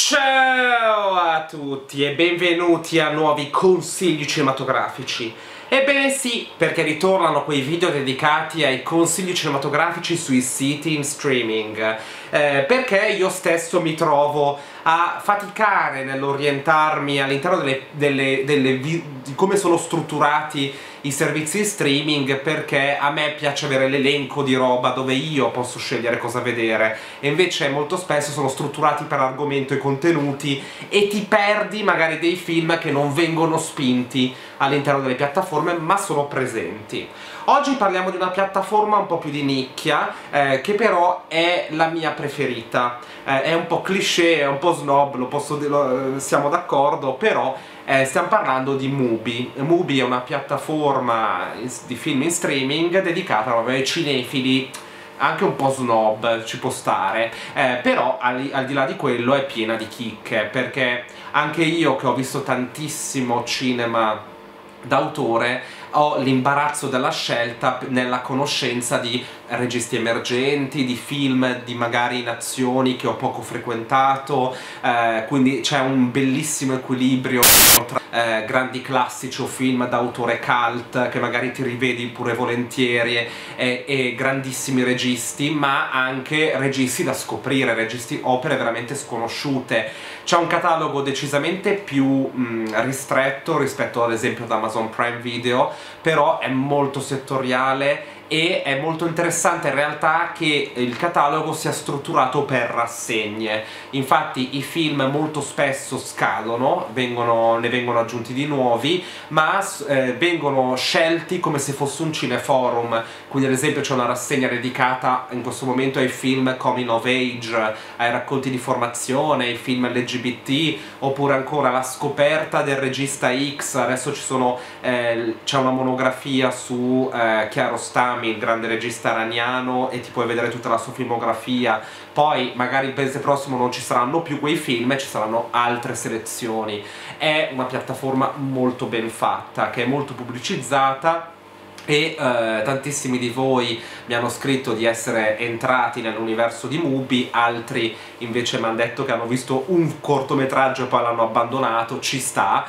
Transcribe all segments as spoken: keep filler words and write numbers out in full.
Ciao a tutti e benvenuti a nuovi consigli cinematografici. Ebbene sì, perché ritornano quei video dedicati ai consigli cinematografici sui siti in streaming, eh, perché io stesso mi trovo a faticare nell'orientarmi all'interno delle, delle, delle di come sono strutturati i servizi in streaming, perché a me piace avere l'elenco di roba dove io posso scegliere cosa vedere, e invece molto spesso sono strutturati per argomento e contenuti e ti perdi magari dei film che non vengono spinti all'interno delle piattaforme ma sono presenti. Oggi parliamo di una piattaforma un po' più di nicchia, eh, che però è la mia preferita. Eh, è un po' cliché, è un po' snob, lo posso dire, eh, siamo d'accordo, però eh, stiamo parlando di Mubi. Mubi è una piattaforma di film in streaming dedicata proprio ai cinefili, anche un po' snob, ci può stare, eh, però al, al di là di quello è piena di chicche, perché anche io che ho visto tantissimo cinema d'autore ho l'imbarazzo della scelta nella conoscenza di registi emergenti, di film di magari nazioni che ho poco frequentato, eh, quindi c'è un bellissimo equilibrio tra eh, grandi classici o film d'autore cult che magari ti rivedi pure volentieri, e, e grandissimi registi, ma anche registi da scoprire, registi, opere veramente sconosciute. C'è un catalogo decisamente più mh, ristretto rispetto ad esempio ad Amazon Prime Video, però è molto settoriale e è molto interessante in realtà che il catalogo sia strutturato per rassegne. Infatti i film molto spesso scadono, vengono, ne vengono aggiunti di nuovi, ma eh, vengono scelti come se fosse un cineforum. Quindi ad esempio c'è una rassegna dedicata in questo momento ai film coming of age, ai racconti di formazione, ai film L G B T, oppure ancora la scoperta del regista X. Adesso ci sono eh, c'è una monografia su eh, Kiarostami, il grande regista iraniano, e ti puoi vedere tutta la sua filmografia. Poi magari il mese prossimo non ci saranno più quei film e ci saranno altre selezioni. È una piattaforma molto ben fatta, che è molto pubblicizzata, e eh, tantissimi di voi mi hanno scritto di essere entrati nell'universo di Mubi, altri invece mi hanno detto che hanno visto un cortometraggio e poi l'hanno abbandonato. Ci sta,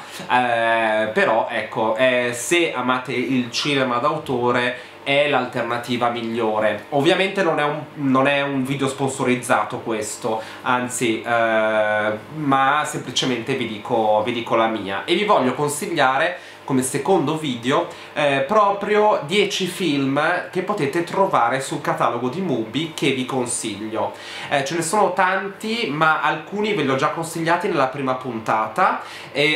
eh, però ecco, eh, se amate il cinema d'autore è l'alternativa migliore. Ovviamente non è, un, non è un video sponsorizzato questo, anzi, eh, ma semplicemente vi dico, vi dico la mia, e vi voglio consigliare come secondo video eh, proprio dieci film che potete trovare sul catalogo di Mubi, che vi consiglio. Eh, ce ne sono tanti, ma alcuni ve li ho già consigliati nella prima puntata e,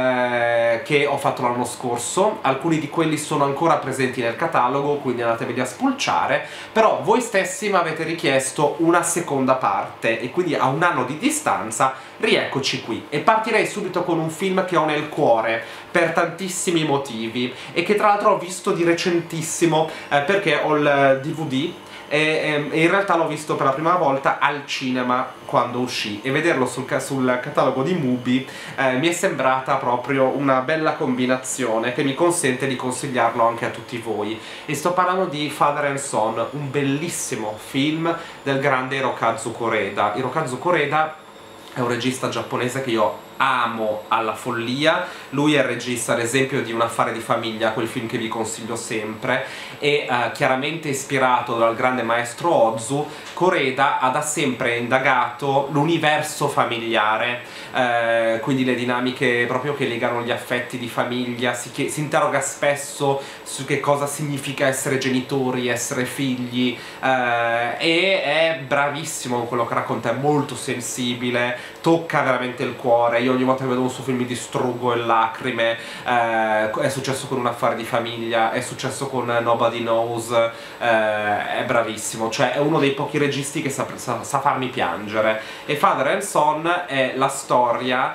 eh, che ho fatto l'anno scorso. Alcuni di quelli sono ancora presenti nel catalogo, quindi andateveli a spulciare, però voi stessi mi avete richiesto una seconda parte e quindi a un anno di distanza rieccoci qui, e partirei subito con un film che ho nel cuore per tantissimi motivi e che tra l'altro ho visto di recentissimo, eh, perché ho il D V D e, e in realtà l'ho visto per la prima volta al cinema quando uscì, e vederlo sul, sul catalogo di Mubi eh, mi è sembrata proprio una bella combinazione che mi consente di consigliarlo anche a tutti voi. E sto parlando di Father and Son, un bellissimo film del grande Hirokazu Koreda. Hirokazu Koreda è un regista giapponese che io amo alla follia. Lui è il regista ad esempio di Un affare di famiglia, quel film che vi consiglio sempre, e uh, chiaramente ispirato dal grande maestro Ozu, Koreda ha da sempre indagato l'universo familiare, eh, quindi le dinamiche proprio che legano gli affetti di famiglia. Si, si interroga spesso su che cosa significa essere genitori, essere figli, eh, e è bravissimo in quello che racconta, è molto sensibile, tocca veramente il cuore. Io ogni volta che vedo un suo film mi distruggo in lacrime. Eh, è successo con Un affare di famiglia, è successo con Nobody Knows, eh, è bravissimo, cioè è uno dei pochi registi che sa, sa, sa farmi piangere. E Father and Son è la storia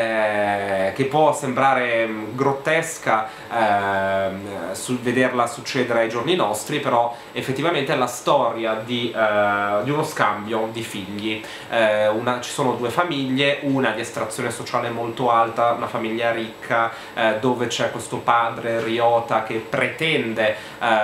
eh, che può sembrare grottesca eh, sul vederla succedere ai giorni nostri, però effettivamente è la storia di, eh, di uno scambio di figli. Eh, una, ci sono due famiglie, una di estrazione sociale sociale molto alta, una famiglia ricca, eh, dove c'è questo padre Ryota che pretende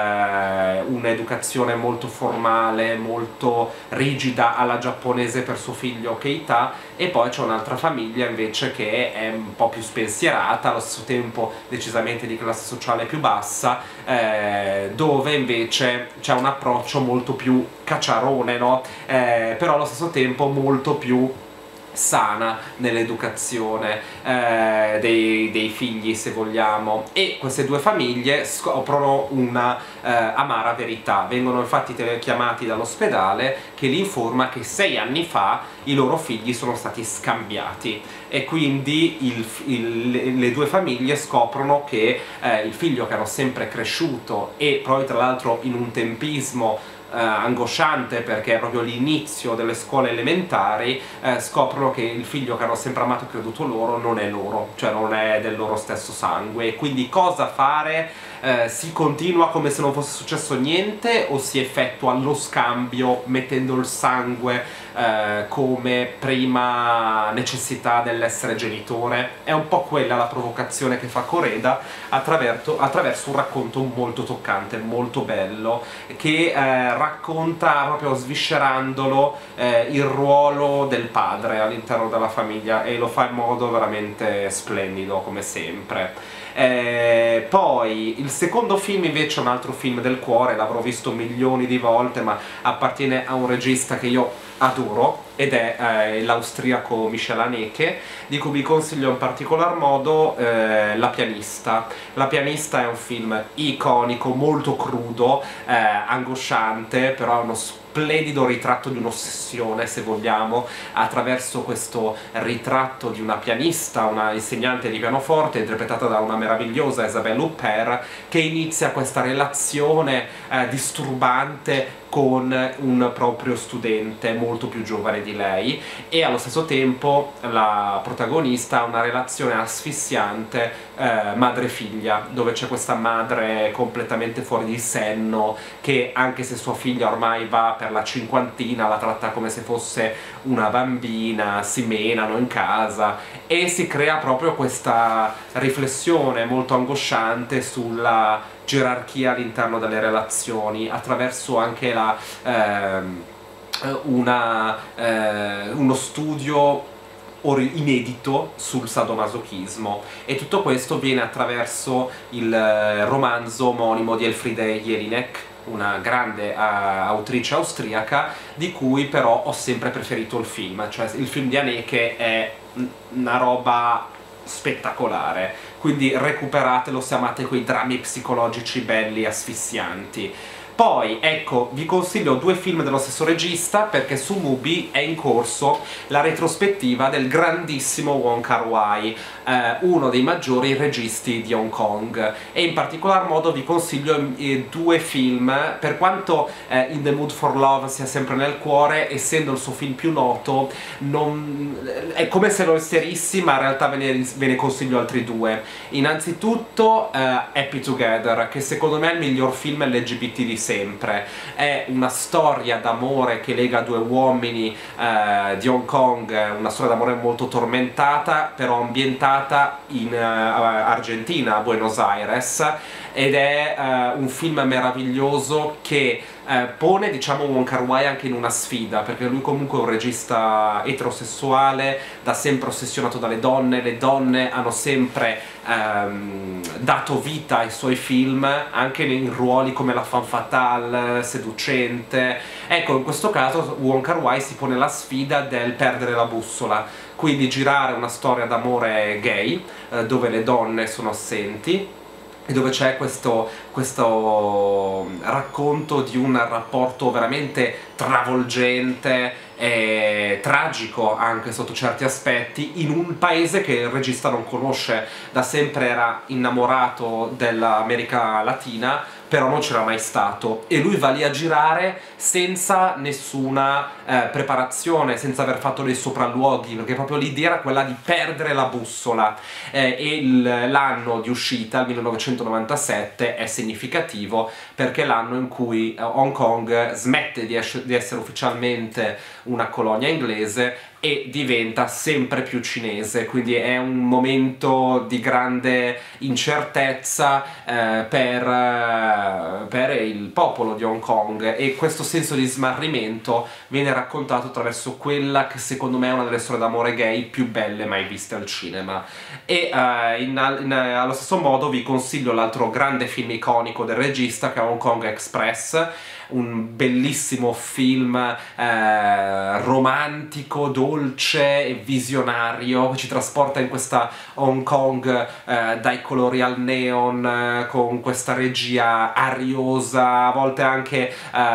eh, un'educazione molto formale, molto rigida alla giapponese per suo figlio Keita, e poi c'è un'altra famiglia invece che è un po' più spensierata, allo stesso tempo decisamente di classe sociale più bassa, eh, dove invece c'è un approccio molto più cacciarone, no? Eh, però allo stesso tempo molto più sana nell'educazione eh, dei, dei figli, se vogliamo. E queste due famiglie scoprono una eh, amara verità. Vengono infatti chiamati dall'ospedale che li informa che sei anni fa i loro figli sono stati scambiati, e quindi il, il, le due famiglie scoprono che eh, il figlio che hanno sempre cresciuto, e poi tra l'altro in un tempismo Uh, angosciante perché è proprio l'inizio delle scuole elementari, uh, scoprono che il figlio che hanno sempre amato e creduto loro non è loro, cioè non è del loro stesso sangue. E quindi cosa fare? Uh, si continua come se non fosse successo niente, o si effettua lo scambio mettendo il sangue uh, come prima necessità dell'essere genitore? È un po' quella la provocazione che fa Koreda attraverso, attraverso un racconto molto toccante, molto bello, che uh, racconta proprio sviscerandolo eh, il ruolo del padre all'interno della famiglia, e lo fa in modo veramente splendido come sempre. Eh, poi il secondo film invece è un altro film del cuore, l'avrò visto milioni di volte, ma appartiene a un regista che io adoro, ed è eh, l'austriaco Michel Haneke, di cui vi consiglio in particolar modo eh, La pianista. La pianista è un film iconico, molto crudo, eh, angosciante, però è uno splendido ritratto di un'ossessione, se vogliamo, attraverso questo ritratto di una pianista, una insegnante di pianoforte, interpretata da una meravigliosa Isabelle Huppert, che inizia questa relazione eh, disturbante con un proprio studente molto più giovane di lei, e allo stesso tempo la protagonista ha una relazione asfissiante eh, madre-figlia, dove c'è questa madre completamente fuori di senno che, anche se sua figlia ormai va per la cinquantina, la tratta come se fosse una bambina, si menano in casa, e si crea proprio questa riflessione molto angosciante sulla gerarchia all'interno delle relazioni, attraverso anche la, ehm, una, eh, uno studio inedito sul sadomasochismo, e tutto questo viene attraverso il romanzo omonimo di Elfriede Jelinek, una grande uh, autrice austriaca, di cui però ho sempre preferito il film. Cioè il film di Haneke è una roba spettacolare, quindi recuperatelo se amate quei drammi psicologici belli, asfissianti. Poi, ecco, vi consiglio due film dello stesso regista, perché su Mubi è in corso la retrospettiva del grandissimo Wong Kar-wai, eh, uno dei maggiori registi di Hong Kong, e in particolar modo vi consiglio eh, due film. Per quanto eh, In the Mood for Love sia sempre nel cuore, essendo il suo film più noto, non... è come se lo sterissi, ma in realtà ve ne, ve ne consiglio altri due. Innanzitutto eh, Happy Together, che secondo me è il miglior film L G B T di sempre. È una storia d'amore che lega due uomini eh, di Hong Kong, una storia d'amore molto tormentata, però ambientata in uh, Argentina, a Buenos Aires, ed è uh, un film meraviglioso che eh, pone, diciamo, Wong Kar-wai anche in una sfida, perché lui comunque è un regista eterosessuale, da sempre ossessionato dalle donne. Le donne hanno sempre ehm, dato vita ai suoi film, anche in ruoli come la femme fatale, seducente. Ecco, in questo caso Wong Kar-wai si pone la sfida del perdere la bussola, quindi girare una storia d'amore gay, eh, dove le donne sono assenti, e dove c'è questo, questo racconto di un rapporto veramente travolgente e tragico anche sotto certi aspetti, in un paese che il regista non conosce. Da sempre era innamorato dell'America Latina, però non c'era mai stato, e lui va lì a girare senza nessuna eh, preparazione, senza aver fatto dei sopralluoghi, perché proprio l'idea era quella di perdere la bussola. Eh, e l'anno di uscita, il millenovecentonovantasette, è significativo perché è l'anno in cui Hong Kong smette di, di essere ufficialmente una colonia inglese, e diventa sempre più cinese, quindi è un momento di grande incertezza eh, per, eh, per il popolo di Hong Kong, e questo senso di smarrimento viene raccontato attraverso quella che secondo me è una delle storie d'amore gay più belle mai viste al cinema. E uh, in, in, allo stesso modo vi consiglio l'altro grande film iconico del regista, che è Hong Kong Express, un bellissimo film eh, romantico, dolce e visionario, che ci trasporta in questa Hong Kong eh, dai colori al neon, eh, con questa regia ariosa, a volte anche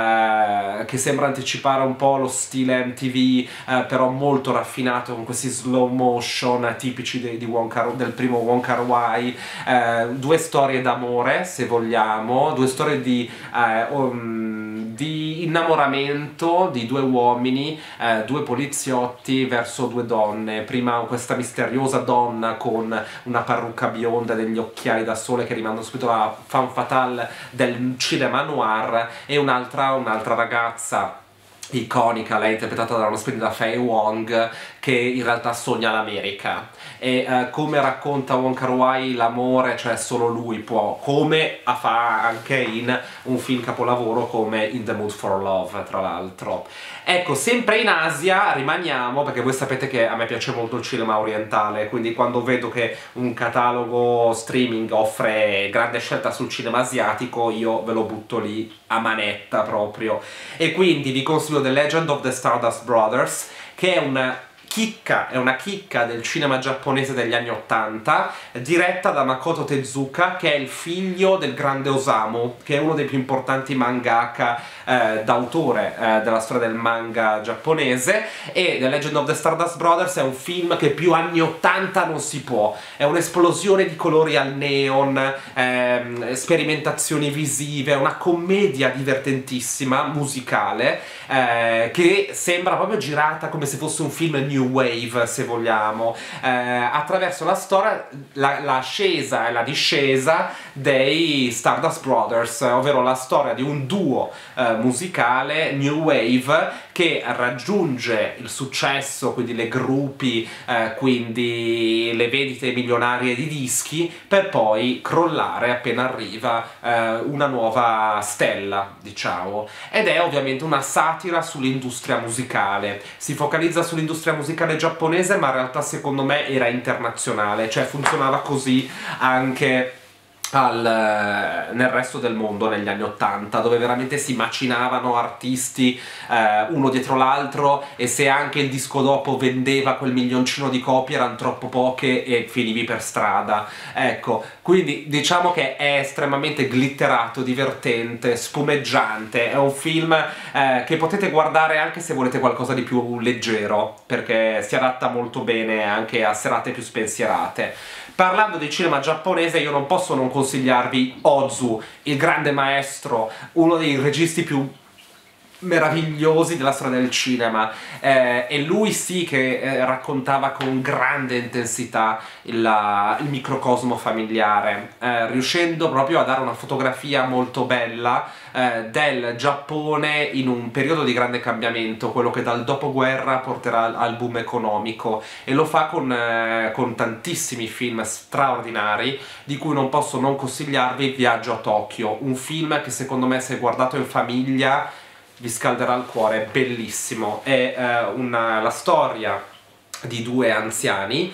eh, che sembra anticipare un po' lo stile M T V, eh, però molto raffinato, con questi slow motion tipici di, di Wong Kar, del primo Wong Kar-wai. Eh, due storie d'amore, se vogliamo, due storie di eh, um, di innamoramento di due uomini, eh, due poliziotti verso due donne. Prima questa misteriosa donna con una parrucca bionda e degli occhiali da sole che rimandano subito alla femme fatale del cinema noir, e un'altra un'altra ragazza iconica, lei interpretata da una splendida Faye Wong, che in realtà sogna l'America. E uh, come racconta Wong Kar-wai l'amore, cioè solo lui può, come fa anche in un film capolavoro come In the Mood for Love, tra l'altro. Ecco, sempre in Asia rimaniamo, perché voi sapete che a me piace molto il cinema orientale, quindi quando vedo che un catalogo streaming offre grande scelta sul cinema asiatico, io ve lo butto lì a manetta proprio. E quindi vi consiglio The Legend of the Stardust Brothers, che è un chicca, è una chicca del cinema giapponese degli anni ottanta, diretta da Makoto Tezuka, che è il figlio del grande Osamu, che è uno dei più importanti mangaka eh, d'autore eh, della storia del manga giapponese. E The Legend of the Stardust Brothers è un film che più anni ottanta non si può, è un'esplosione di colori al neon, ehm, sperimentazioni visive, una commedia divertentissima, musicale, eh, che sembra proprio girata come se fosse un film new wave, se vogliamo, eh, attraverso la storia, la, l'ascesa e la discesa dei Stardust Brothers, ovvero la storia di un duo eh, musicale new wave che raggiunge il successo, quindi le gruppi, eh, quindi le vendite milionarie di dischi, per poi crollare appena arriva eh, una nuova stella, diciamo. Ed è ovviamente una satira sull'industria musicale, si focalizza sull'industria musicale giapponese, ma in realtà secondo me era internazionale, cioè funzionava così anche Al, nel resto del mondo negli anni ottanta, dove veramente si macinavano artisti eh, uno dietro l'altro, e se anche il disco dopo vendeva quel milioncino di copie erano troppo poche e finivi per strada. Ecco, quindi diciamo che è estremamente glitterato, divertente, spumeggiante, è un film eh, che potete guardare anche se volete qualcosa di più leggero, perché si adatta molto bene anche a serate più spensierate. Parlando di cinema giapponese, io non posso non consigliarvi Ozu, il grande maestro, uno dei registi più meravigliosi della storia del cinema, eh, e lui sì che eh, raccontava con grande intensità il, la, il microcosmo familiare, eh, riuscendo proprio a dare una fotografia molto bella eh, del Giappone in un periodo di grande cambiamento, quello che dal dopoguerra porterà al, al boom economico, e lo fa con, eh, con tantissimi film straordinari, di cui non posso non consigliarvi Viaggio a Tokyo, un film che secondo me, se guardato in famiglia, vi scalderà il cuore, bellissimo. È eh, una, la storia di due anziani,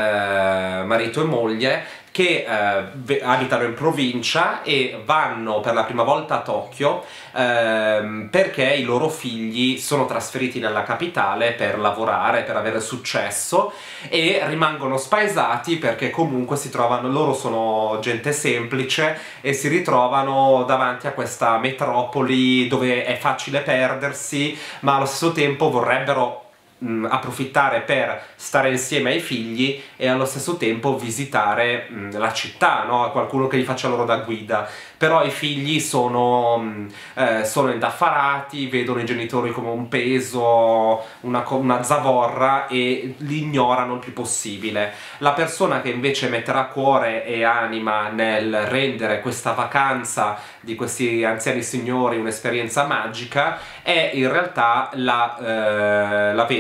eh, marito e moglie, che eh, abitano in provincia e vanno per la prima volta a Tokyo ehm, perché i loro figli sono trasferiti nella capitale per lavorare, per avere successo, e rimangono spaesati perché comunque si trovano, loro sono gente semplice e si ritrovano davanti a questa metropoli dove è facile perdersi, ma allo stesso tempo vorrebbero Mh, approfittare per stare insieme ai figli e allo stesso tempo visitare mh, la città, no? Qualcuno che gli faccia loro da guida. Però i figli sono, mh, eh, sono indaffarati, vedono i genitori come un peso, una, una zavorra, e li ignorano il più possibile. La persona che invece metterà cuore e anima nel rendere questa vacanza di questi anziani signori un'esperienza magica è in realtà la, eh, la vedova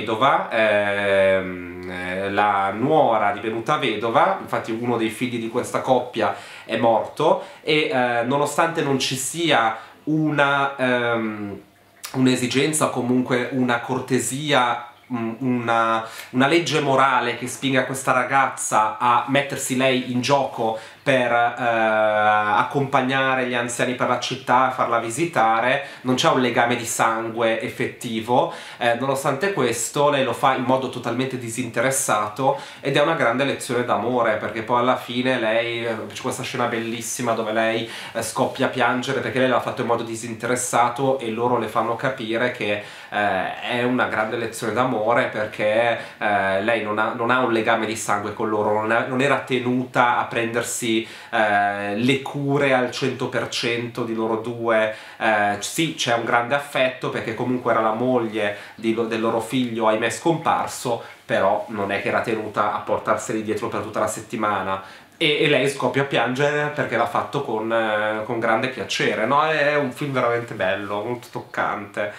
vedova, ehm, eh, la nuora divenuta vedova, infatti uno dei figli di questa coppia è morto, e eh, nonostante non ci sia una ehm, un'esigenza o comunque una cortesia, una, una legge morale che spinga questa ragazza a mettersi lei in gioco per eh, accompagnare gli anziani per la città e farla visitare, non c'è un legame di sangue effettivo, eh, nonostante questo lei lo fa in modo totalmente disinteressato ed è una grande lezione d'amore, perché poi alla fine lei, c'è questa scena bellissima dove lei eh, scoppia a piangere perché lei l'ha fatto in modo disinteressato e loro le fanno capire che eh, è una grande lezione d'amore, perché eh, lei non ha, non ha un legame di sangue con loro, non, è, non era tenuta a prendersi Eh, le cure al cento per cento di loro due. Eh, sì, c'è un grande affetto perché comunque era la moglie di, del loro figlio, ahimè scomparso, però non è che era tenuta a portarseli dietro per tutta la settimana. E, e lei scoppia a piangere perché l'ha fatto con, eh, con grande piacere, no? È un film veramente bello, molto toccante,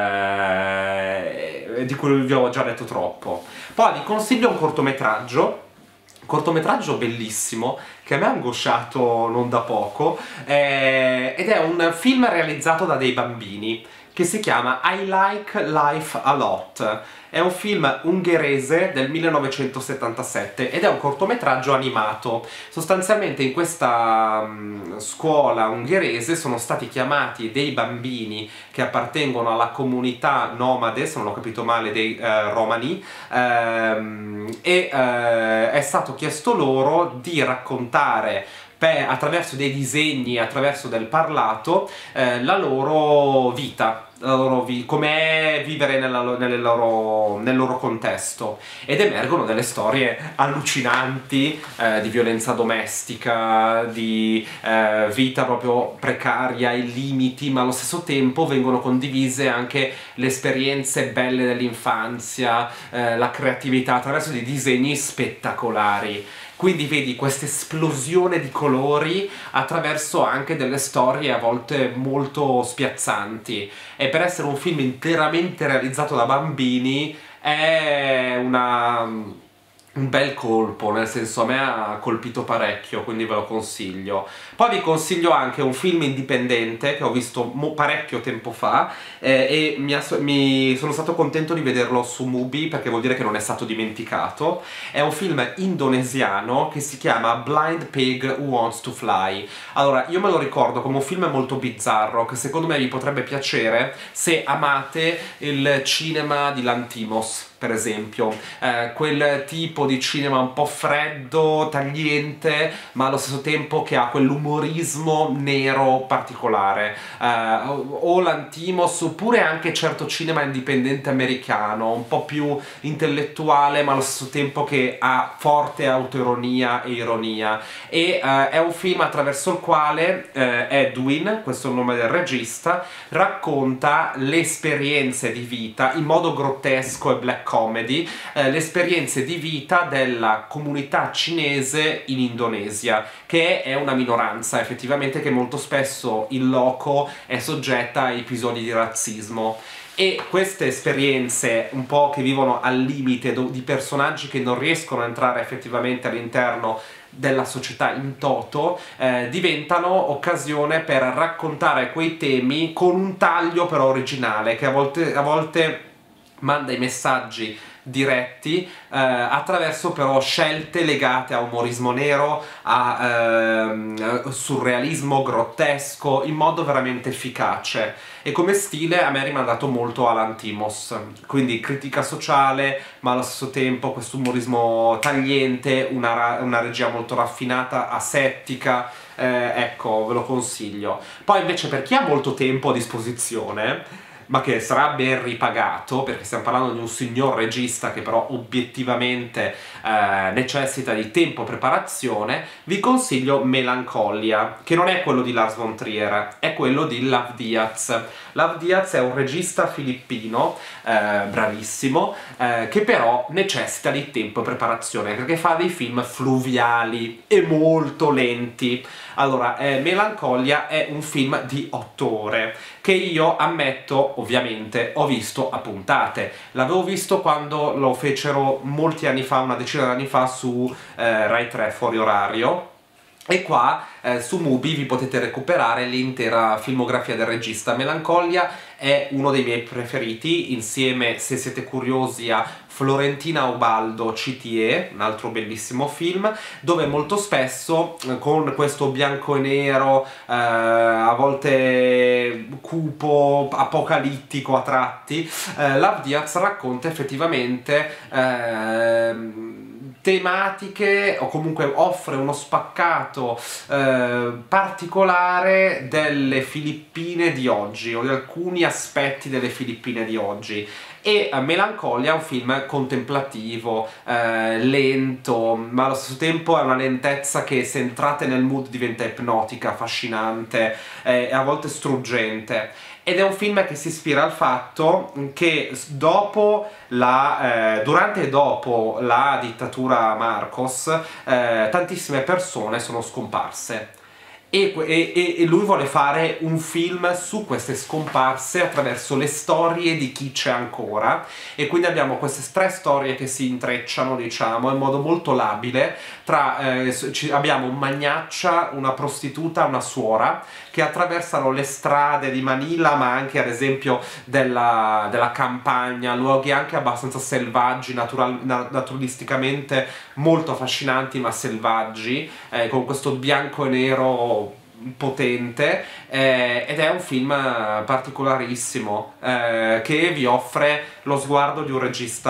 eh, di cui vi ho già detto troppo. Poi vi consiglio un cortometraggio cortometraggio bellissimo che a me ha angosciato non da poco, eh, ed è un film realizzato da dei bambini che si chiama I Like Life a Lot. È un film ungherese del millenovecentosettantasette ed è un cortometraggio animato. Sostanzialmente in questa um, scuola ungherese sono stati chiamati dei bambini che appartengono alla comunità nomade, se non ho capito male, dei uh, romani, um, e uh, è stato chiesto loro di raccontare per, attraverso dei disegni, attraverso del parlato, eh, la loro vita, vi com'è vivere nella, nelle loro, nel loro contesto, ed emergono delle storie allucinanti eh, di violenza domestica, di eh, vita proprio precaria, ai limiti, ma allo stesso tempo vengono condivise anche le esperienze belle dell'infanzia, eh, la creatività attraverso dei disegni spettacolari. Quindi vedi questa esplosione di colori attraverso anche delle storie a volte molto spiazzanti, e per essere un film interamente realizzato da bambini è una... un bel colpo, nel senso a me ha colpito parecchio, quindi ve lo consiglio. Poi vi consiglio anche un film indipendente che ho visto parecchio tempo fa, eh, e mi, ha, mi sono stato contento di vederlo su Mubi perché vuol dire che non è stato dimenticato. È un film indonesiano che si chiama Blind Pig Who Wants to Fly. Allora, io me lo ricordo come un film molto bizzarro che secondo me vi potrebbe piacere se amate il cinema di Lanthimos, per esempio, eh, quel tipo di cinema un po' freddo, tagliente, ma allo stesso tempo che ha quell'umorismo nero particolare, eh, o Lanthimos, oppure anche certo cinema indipendente americano, un po' più intellettuale, ma allo stesso tempo che ha forte autoironia e ironia. E eh, è un film attraverso il quale eh, Edwin, questo è il nome del regista, racconta le esperienze di vita in modo grottesco e black comedy, eh, le esperienze di vita della comunità cinese in Indonesia, che è una minoranza effettivamente che molto spesso in loco è soggetta a episodi di razzismo. E queste esperienze un po' che vivono al limite di personaggi che non riescono a entrare effettivamente all'interno della società in toto, eh, diventano occasione per raccontare quei temi con un taglio però originale, che a volte, a volte manda i messaggi diretti, eh, attraverso però scelte legate a umorismo nero, a eh, surrealismo grottesco, in modo veramente efficace. E come stile a me è rimandato molto a Lanthimos, quindi critica sociale ma allo stesso tempo questo umorismo tagliente, una, una regia molto raffinata, asettica, eh, ecco, ve lo consiglio. Poi invece per chi ha molto tempo a disposizione, ma che sarà ben ripagato, perché stiamo parlando di un signor regista che però obiettivamente eh, necessita di tempo e preparazione, vi consiglio Melancholia, che non è quello di Lars von Trier, è quello di Lav Diaz. Lav Diaz è un regista filippino, eh, bravissimo, eh, che però necessita di tempo e preparazione, perché fa dei film fluviali e molto lenti. Allora, eh, Melancholia è un film di otto ore, che io ammetto ovviamente ho visto a puntate. L'avevo visto quando lo fecero molti anni fa, una decina di anni fa, su eh, Rai tre fuori orario, e qua eh, su Mubi vi potete recuperare l'intera filmografia del regista. Melancolia è uno dei miei preferiti, insieme, se siete curiosi, a Florentina Ubaldo C T E, un altro bellissimo film, dove molto spesso, con questo bianco e nero, eh, a volte cupo, apocalittico a tratti, eh, Love Diaz racconta effettivamente eh, tematiche, o comunque offre uno spaccato eh, particolare delle Filippine di oggi, o di alcuni aspetti delle Filippine di oggi. E uh, Melancolia è un film contemplativo, eh, lento, ma allo stesso tempo è una lentezza che, se entrate nel mood, diventa ipnotica, affascinante eh, e a volte struggente. Ed è un film che si ispira al fatto che dopo la, eh, durante e dopo la dittatura Marcos eh, tantissime persone sono scomparse. E, e, e lui vuole fare un film su queste scomparse attraverso le storie di chi c'è ancora, e quindi abbiamo queste tre storie che si intrecciano, diciamo, in modo molto labile. Tra, eh, abbiamo un magnaccia, una prostituta, una suora, che attraversano le strade di Manila, ma anche ad esempio della, della campagna, luoghi anche abbastanza selvaggi, natural, naturalisticamente molto affascinanti ma selvaggi, eh, con questo bianco e nero potente, eh, ed è un film particolarissimo eh, che vi offre lo sguardo di un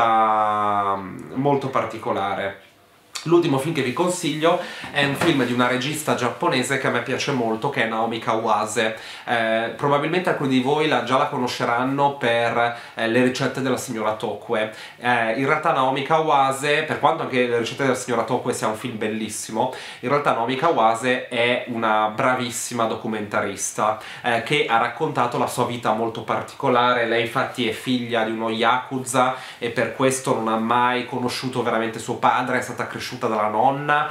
regista molto particolare. L'ultimo film che vi consiglio è un film di una regista giapponese che a me piace molto, che è Naomi Kawase. Eh, probabilmente alcuni di voi la, già la conosceranno per eh, Le ricette della signora Tokue. Eh, in realtà Naomi Kawase, per quanto anche Le ricette della signora Tokue sia un film bellissimo, in realtà Naomi Kawase è una bravissima documentarista eh, che ha raccontato la sua vita molto particolare. Lei infatti è figlia di uno yakuza e per questo non ha mai conosciuto veramente suo padre, è stata cresciuta dalla nonna,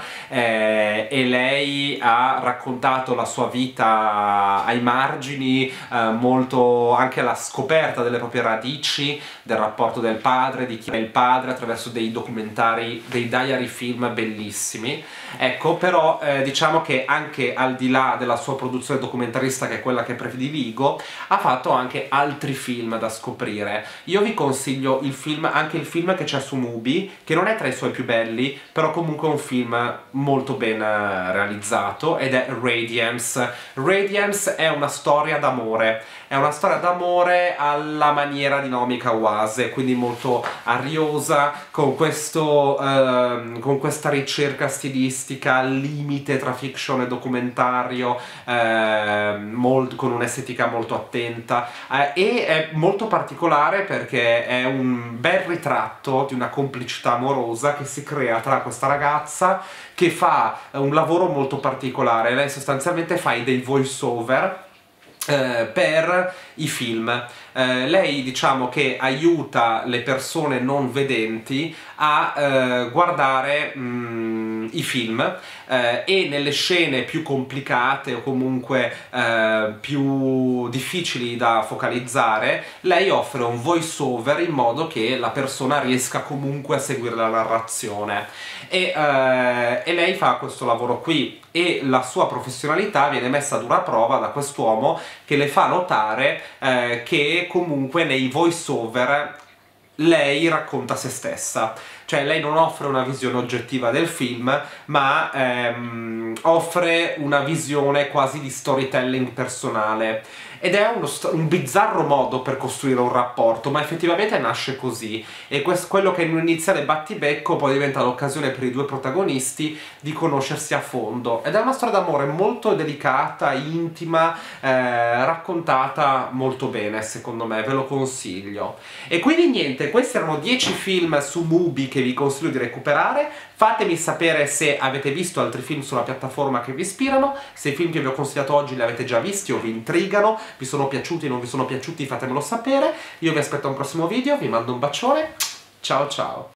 eh, e lei ha raccontato la sua vita ai margini, eh, molto anche alla scoperta delle proprie radici, del rapporto del padre, di chi è il padre, attraverso dei documentari, dei diary film bellissimi. Ecco, però eh, diciamo che anche al di là della sua produzione documentarista, che è quella che prediligo, ha fatto anche altri film da scoprire. Io vi consiglio il film, anche il film che c'è su Mubi, che non è tra i suoi più belli, però comunque è un film molto ben realizzato, ed è Radiance. Radiance è una storia d'amore, è una storia d'amore alla maniera di Naomi Kawase, quindi molto ariosa, con, questo, eh, con questa ricerca stilistica al limite tra fiction e documentario, eh, molt, con un'estetica molto attenta, eh, e è molto particolare perché è un bel ritratto di una complicità amorosa che si crea tra questa ragazza, che fa un lavoro molto particolare. Lei sostanzialmente fa dei voice over eh, per i film. Eh, lei, diciamo, che aiuta le persone non vedenti a eh, guardare mh, i film, eh, e nelle scene più complicate o comunque eh, più difficili da focalizzare, lei offre un voice over in modo che la persona riesca comunque a seguire la narrazione, e, eh, e lei fa questo lavoro qui, e la sua professionalità viene messa a dura prova da quest'uomo che le fa notare eh, che comunque nei voice over lei racconta se stessa, cioè lei non offre una visione oggettiva del film, ma ehm, offre una visione quasi di storytelling personale, ed è uno un bizzarro modo per costruire un rapporto, ma effettivamente nasce così, e questo, quello che in un iniziale battibecco poi diventa l'occasione per i due protagonisti di conoscersi a fondo, ed è una storia d'amore molto delicata, intima, eh, raccontata molto bene, secondo me, ve lo consiglio. E quindi niente, questi erano dieci film su Mubi che vi consiglio di recuperare. Fatemi sapere se avete visto altri film sulla piattaforma che vi ispirano, se i film che vi ho consigliato oggi li avete già visti o vi intrigano, vi sono piaciuti, non vi sono piaciuti, fatemelo sapere. Io vi aspetto a un prossimo video, vi mando un bacione, ciao ciao!